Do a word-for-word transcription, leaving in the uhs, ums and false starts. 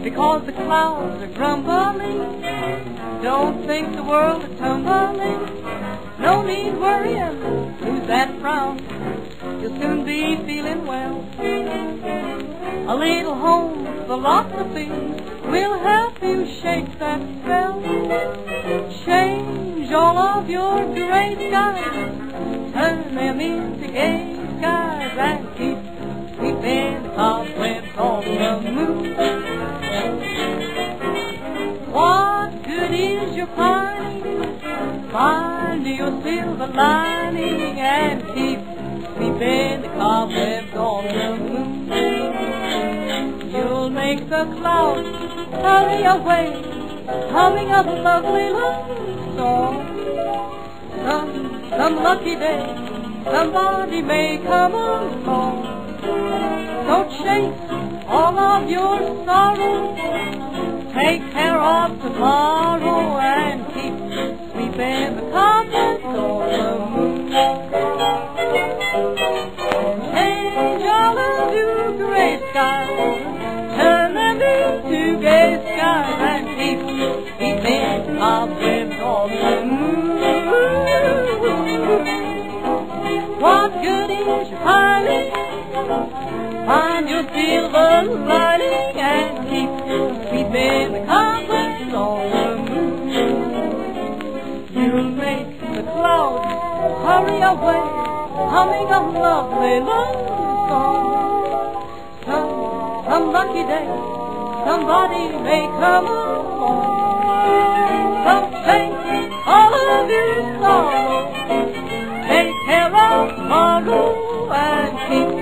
because the clouds are grumbling. Don't think the world is tumbling. No need worrying, lose that frown. You'll soon be feeling well. A little home philosophy will help you shake that spell. Change all of your gray skies, turn them into gay skies, and keep sweeping the cobwebs off the moon. What good is your pining? Find your silver lining and keep sweeping the cobwebs off the moon. You'll make the clouds hurry away, humming a lovely love song. Some, some lucky day, somebody may come along. Don't chase all of your sorrow, take care of tomorrow and keep sweeping the cobwebs off the moon. Change all of your gray skies, turn them into gay skies, and keep sweeping the cobwebs off the moon. What good is your pining? Find your silver lining and keep sweeping the cobwebs off the moon. You'll make the clouds hurry away, humming a lovely love song. Some, some lucky day, somebody may come along. Don't take all of your sorrow, take care of tomorrow and keep